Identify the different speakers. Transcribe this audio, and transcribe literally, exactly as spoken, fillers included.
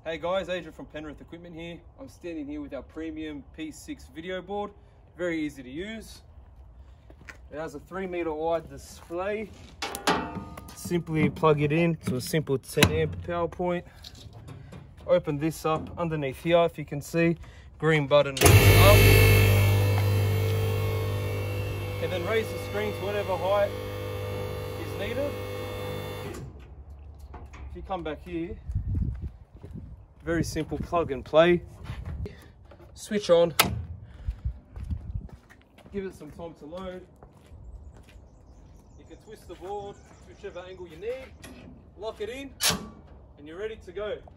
Speaker 1: Hey guys, Adrian from Penrith Equipment here. I'm standing here with our premium P six video board. Very easy to use. It has a three meter wide display. Simply plug it in to a simple ten amp power point. Open this up underneath here, if you can see, green button up. And then raise the screen to whatever height is needed. If you come back here, very simple plug and play. Switch on. Give it some time to load. You can twist the board whichever angle you need. Lock it in and you're ready to go.